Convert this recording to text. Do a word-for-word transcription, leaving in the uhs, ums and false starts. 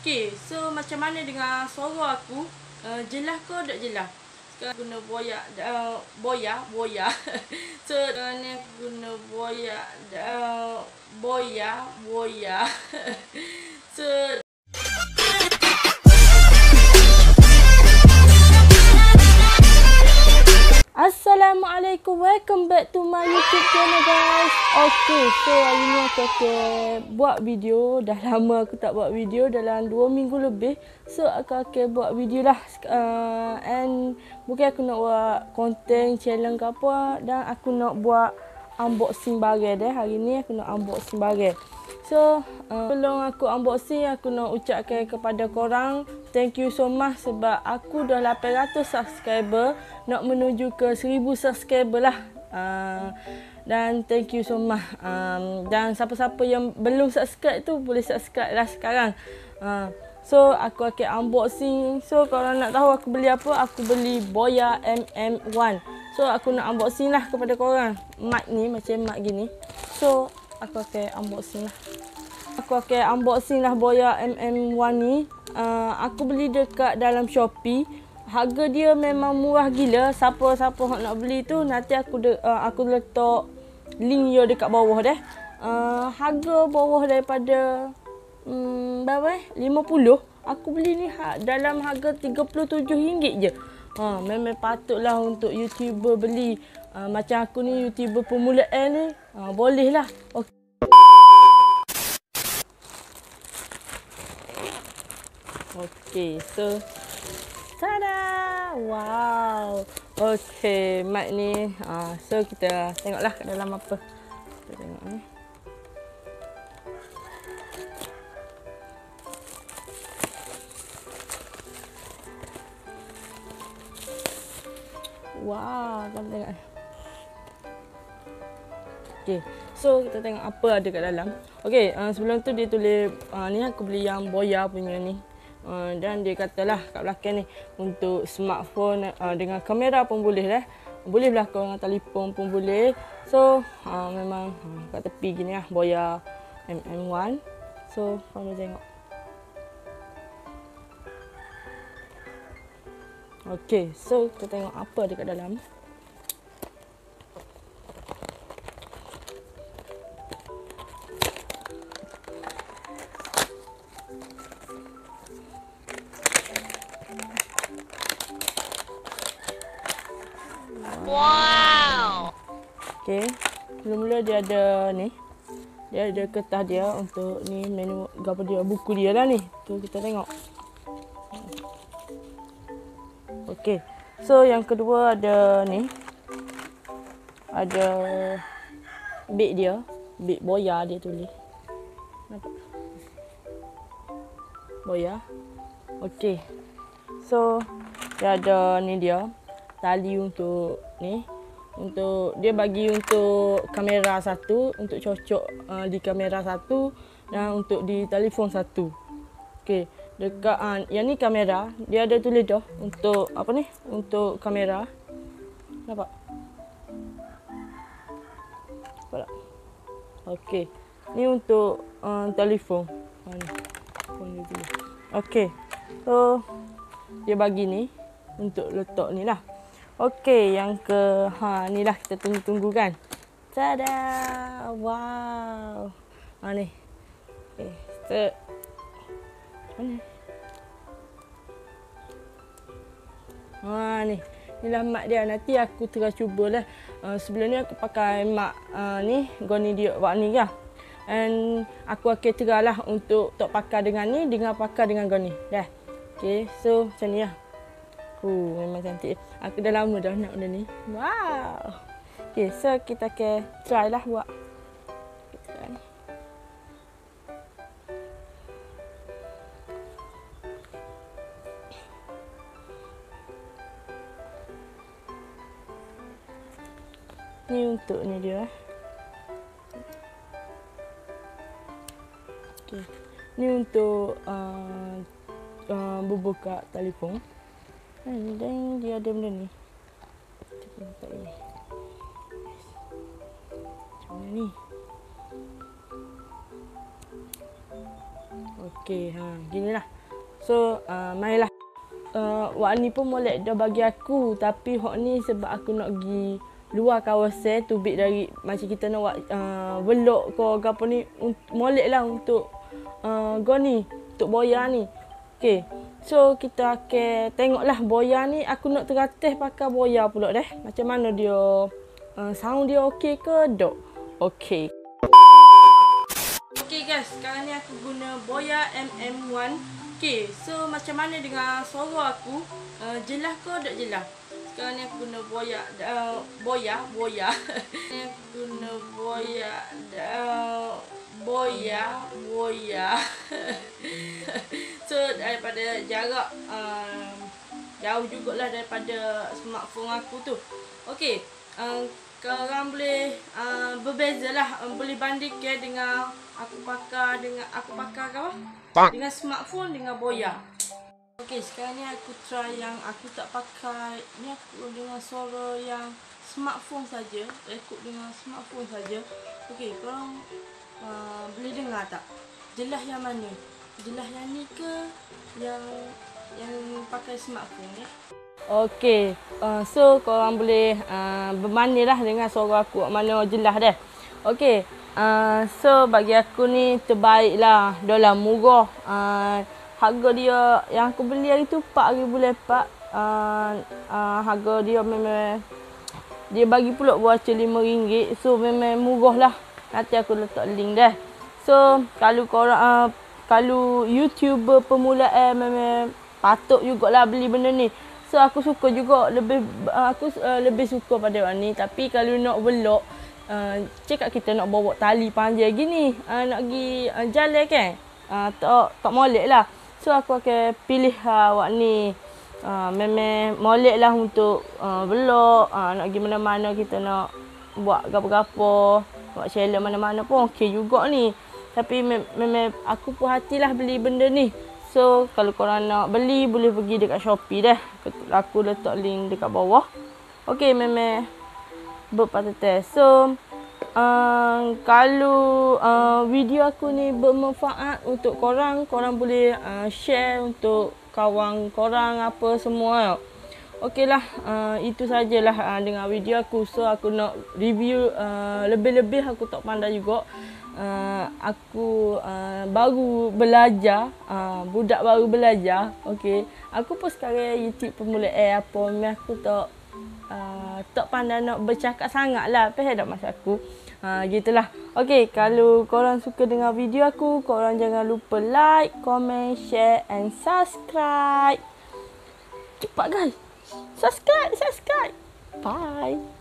Okay, so macam mana dengan suara aku? Uh, jelas ke tak jelas? Sekarang guna boya, uh, boya, boya. So, sekarang ni aku guna boya, uh, boya, boya. So, Assalamualaikum, welcome back to my YouTube channel guys. Okay, so hari ni aku akan buat video. Dah lama aku tak buat video, dalam dua minggu lebih. So aku akan buat video lah, uh, and mungkin aku nak buat konten challenge ke apa. Dan aku nak buat unboxing barang deh. Hari ni aku nak unboxing barang. So, uh, sebelum aku unboxing, aku nak ucapkan kepada korang thank you so much sebab aku dah lapan ratus subscriber, nak menuju ke seribu subscriber lah. Uh, dan thank you so much. Um, dan siapa-siapa yang belum subscribe tu boleh subscribe lah sekarang. Uh, so, aku akan unboxing. So, kalau nak tahu aku beli apa, aku beli Boya M M one. So, aku nak unboxing lah kepada korang. Mic ni macam mic gini. So, aku akan unboxing lah. Aku akan unboxing lah Boya M M one ni. Uh, aku beli dekat dalam Shopee. Harga dia memang murah gila. Siapa-siapa nak beli tu nanti aku de, uh, aku letak link dia dekat bawah deh. Uh, harga bawah daripada um, berapa eh? lima puluh. Aku beli ni ha, dalam harga tiga puluh tujuh ringgit je. Ha, memang patutlah untuk YouTuber beli. Uh, macam aku ni YouTuber permulaan ni. Uh, boleh lah. Okay. Okay, so tada! Wow! Okay, mic ni. Uh, so, kita tengoklah kat dalam apa. Kita tengok ni. Wow, kita tengok. Okay, so kita tengok apa ada kat dalam. Okay, uh, sebelum tu dia tulis, uh, ni aku beli yang Boya punya ni. Uh, dan dia katalah kat belakang ni untuk smartphone uh, dengan kamera pun boleh lah. Boleh belakang dengan telefon pun boleh. So uh, memang uh, kat tepi gini lah Boya M M one. So korang tengok. Okay, so kita tengok apa ada kat dalam. Wow. Okay, mula-mula dia ada ni. Dia ada kertas dia untuk ni menu apa dia, buku dia lah ni. Tu kita tengok. Okay, so yang kedua ada ni. Ada beg dia, beg Boya dia tulis. Nampak? Boya. Okay, so dia ada ni dia. Tali untuk ni, untuk dia bagi untuk kamera satu, untuk cocok uh, di kamera satu dan untuk di telefon satu. Okey, dekat uh, yang ni kamera, dia ada tulis dah untuk apa ni? Untuk kamera. Nampak? Nampak tak? Okey. Ni untuk uh, telefon. Ha ni. Telefon dia tulis. Okey. So dia bagi ni untuk letak ni lah. Okey, yang ke ha ni lah kita tunggu-tunggu kan. Tada! Wow. Ha ni. Okey, set. Mana? Ha ni. Inilah mat dia. Nanti aku tengah cubalah. Uh, sebelum ni aku pakai mat uh, ni, goni dia buat ni kan. And aku akan teralah untuk tak pakai dengan ni dengan pakai dengan goni. Dah. Okey, so macam ni lah. Uh, memang cantik. Aku dah lama dah nak benda ni. Wow. Okay, so kita akan try lah buat. Kita try. Ni untuk ni dia. Okay. Ni untuk uh, uh, buka telefon. Dan dia ada benda ni. Kita letak ni. Macam mana ni? Okey, ha, ginilah. So, uh, marilah. Uh, wak ni pun molek dah bagi aku, tapi hok ni sebab aku nak pergi luar kawasan tubik dari macam kita nak buat uh, velok ke apa ni, molek lah untuk uh, go ni, untuk boya ni. Okey. So kita akan tengoklah boya ni, aku nak teratas pakai boya pula deh. Macam mana dia uh, sound dia okey ke dok? Okey. Okey guys, sekarang ni aku guna boya M M one. Okey, so macam mana dengan suara aku? Uh, jelas ke tak jelas? Sekarang ni aku guna boya, uh, boya, boya. Ni aku guna boya, uh, boya, boya. So daripada jarak uh, jauh jugalah daripada smartphone aku tu. Okey, uh, korang boleh uh, berbeza lah, uh, boleh bandingkan dengan aku pakai dengan aku pakai apa? Dengan smartphone dengan boya. Okey, sekarang ni aku try yang aku tak pakai. Ni aku dengan suara yang smartphone saja, rekod dengan smartphone saja. Okey, korang uh, boleh dengar tak? Jelas yang mana? Jelas yang ni ke yang yang pakai smartphone ya? Okey, uh, so korang boleh uh, berbandinglah dengan suara aku mana jelas dah. Okey, uh, so bagi aku ni terbaik lah, dah murah. Uh, harga dia yang aku beli hari tu empat ribu lepak. Uh, uh, harga dia memang dia bagi pula voucher lima ringgit. So memang murah lah. Nanti aku letak link dah. So kalau korang uh, kalau YouTuber pemula eh memang patut jugalah beli benda ni. So aku suka juga, lebih uh, aku uh, lebih suka pada warna ni. Tapi kalau nak velok, uh, cakap kita nak bawa tali panjang gini, uh, nak pergi uh, jalan kan, uh, tak tak molek lah. So aku akan pilih uh, warna ni. Uh, memang molek lah untuk uh, velok, uh, nak pergi mana-mana, kita nak buat gapo-gapo, buat challenge mana-mana pun okey juga ni. Tapi memang aku puas hatilah beli benda ni. So kalau korang nak beli boleh pergi dekat Shopee dah. Aku letak link dekat bawah. Okey, memang berpatut. So uh, kalau uh, video aku ni bermanfaat untuk korang, korang boleh uh, share untuk kawan korang apa semua. Okeylah, uh, itu sajalah uh, dengan video aku. So aku nak review uh, lebih-lebih, aku tak pandai juga. Uh, aku uh, baru belajar, uh, budak baru belajar. Okey, aku pun sekarang YouTube pemula eh apa, memang aku tak uh, tak pandai nak bercakap sangat lah. Apa tak masa aku. Uh, gitulah. Okey, kalau korang suka dengan video aku, korang jangan lupa like, comment, share and subscribe. Cepat guys. Subscribe, subscribe. Bye.